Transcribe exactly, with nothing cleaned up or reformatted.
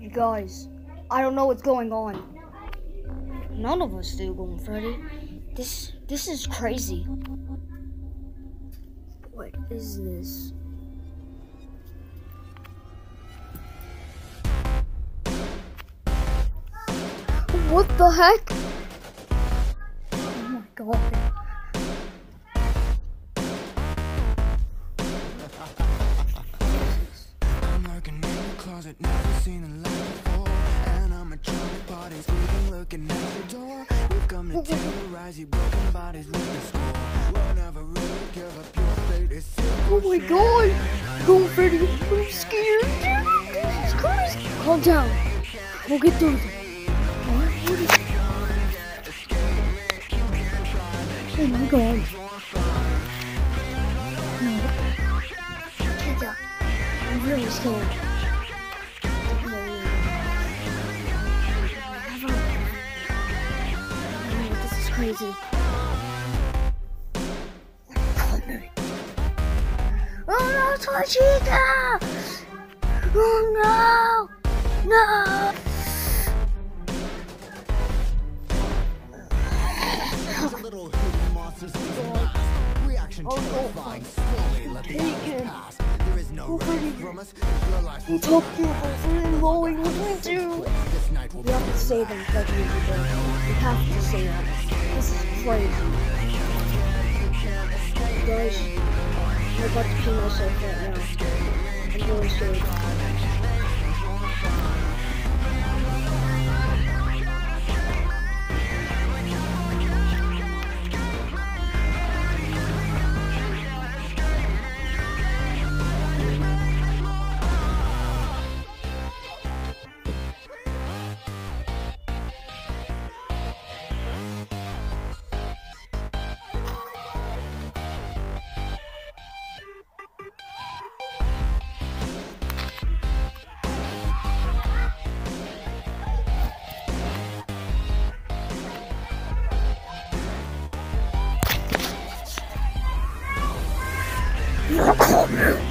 You guys, I don't know what's going on. None of us do, Golden Freddy. This, this is crazy. What is this? What the heck? Oh my god. I'm lurking in the closet, never seen a light before. And I'm a drunk body, sleeping, looking at the door. We've come to terrorize you, broken bodies with the score. We'll never really give up, your fate is sealed. Oh my god! Golden Freddy, I'm scared. This is crazy. Calm down. We'll get through this. Oh my god. No. Get down. I'm really scared. Oh, this is crazy. Oh no, Torchita! Oh no! No! Little hidden monsters reaction terrifying, slowly let the hours pass. There is no running from us. Your lives will Talk to us and rolling with me too. this night will We have to save them like we do. We have to save them. This is crazy. Guys, I'm about to kill myself right now. I'm really scared. You're coming.